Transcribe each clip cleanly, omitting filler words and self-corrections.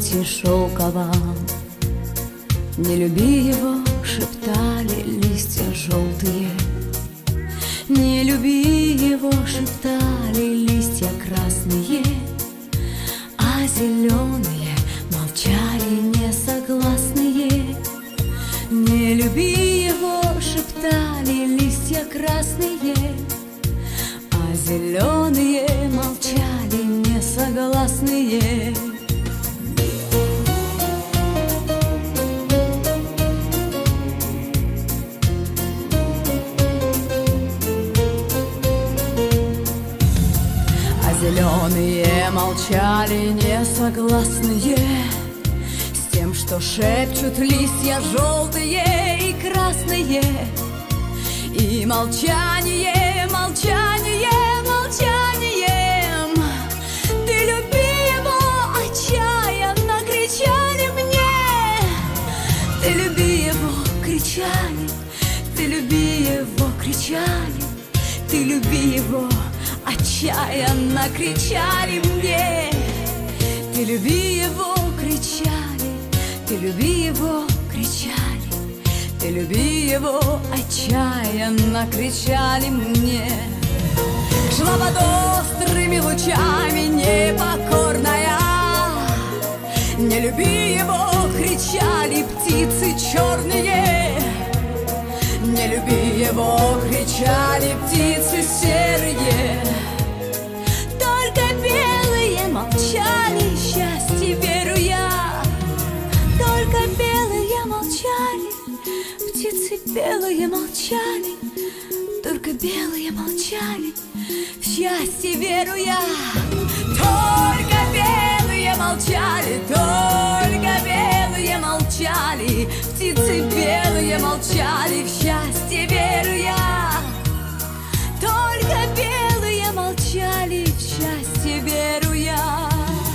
платье шелковом. Не люби его, шептали листья желтые. Не люби его, шептали листья красные. А зеленые молчали несогласные. Не люби его, шептали листья красные. А зеленые молчали несогласные. Зеленые молчали несогласные с тем, что шепчут листья желтые и красные. И молчание, молчание, молчанием. Ты люби его, отчаянно кричали мне. Ты люби его, кричали. Ты люби его, кричали. Ты люби его, отчаянно кричали мне. Ты люби его, кричали. Ты люби его, кричали. Ты люби его, отчаянно кричали мне. Шла под острыми лучами непокорная. Не люби его, кричали птицы черные. Не люби его, кричали птицы серые. Только белые молчали, счастье верю я. Только белые молчали, птицы белые молчали. Только белые молчали, в счастье верю я. Только белые молчали, только белые молчали. Птицы белые молчали, в счастье верю я. Только белые молчали, в счастье верю я.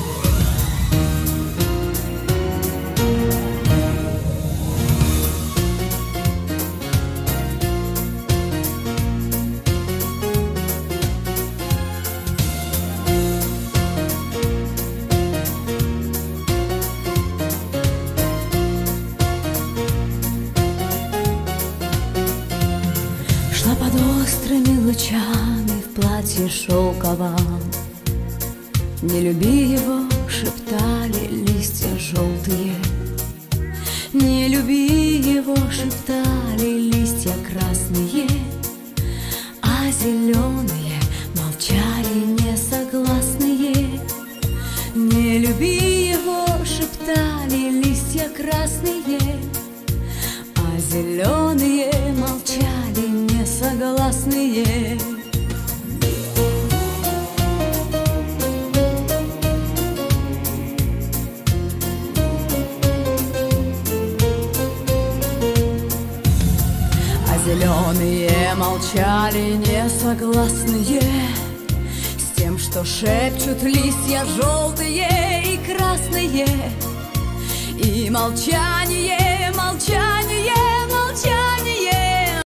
Шла под острыми лучами в платье шелковом. Не люби его, шептали листья желтые. Не люби его, шептали листья красные. А зеленые молчали несогласные. Не люби его, шептали листья красные. А зеленые молчали несогласные. А зеленые молчали несогласные с тем, что шепчут листья желтые и красные. И молчание, молчание,